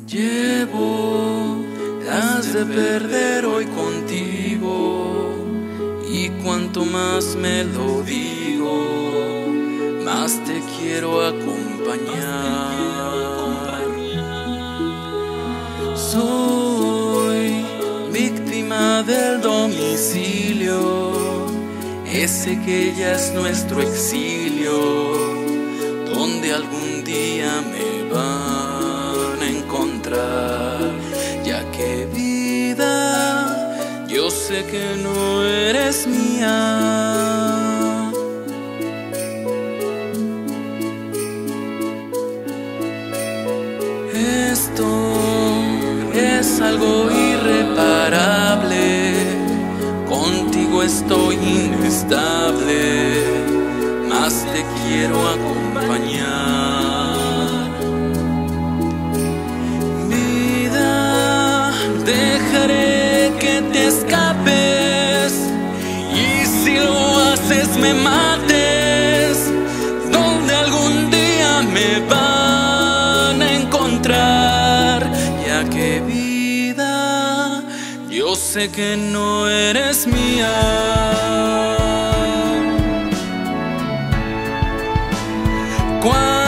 Llevo las de perder hoy contigo, y cuanto más me lo digo, más te quiero acompañar. Soy víctima del domicilio, ese que ya es nuestro exilio, donde algún día me van a encontrar. Ya que vida, yo sé que no eres mía. Esto es algo irreparable, contigo estoy inestable, más te quiero acompañar. Vida, dejaré que te escapes, y si lo haces me mates, donde algún día me van a encontrar. Ya que vida, yo sé que no eres mía. Cuando